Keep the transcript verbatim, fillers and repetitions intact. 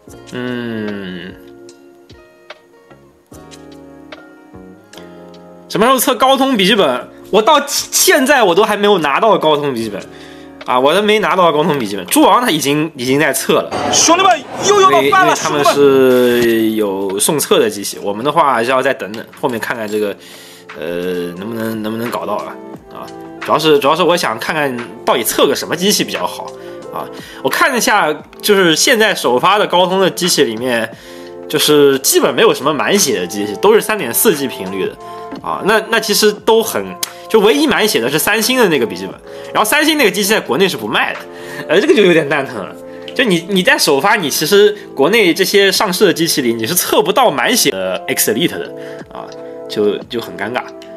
嗯，什么时候测高通笔记本？我到现在我都还没有拿到高通笔记本啊，我都没拿到高通笔记本。猪王他已经已经在测了， 兄弟们又要到饭了， 他们是有送测的机器，我们的话还是要再等等，后面看看这个呃能不能能不能搞到啊啊，主要是主要是我想看看到底测个什么机器比较好啊。我看了一下，就是现在首发的高通的机器里面，就是基本没有什么满血的机器，都是 三点四 G 频率的。啊，那那其实都很，就唯一满血的是三星的那个笔记本，然后三星那个机器在国内是不卖的，呃，这个就有点蛋疼了。就你你在首发，你其实国内这些上市的机器里，你是测不到满血的 X Elite 的啊，就就很尴尬。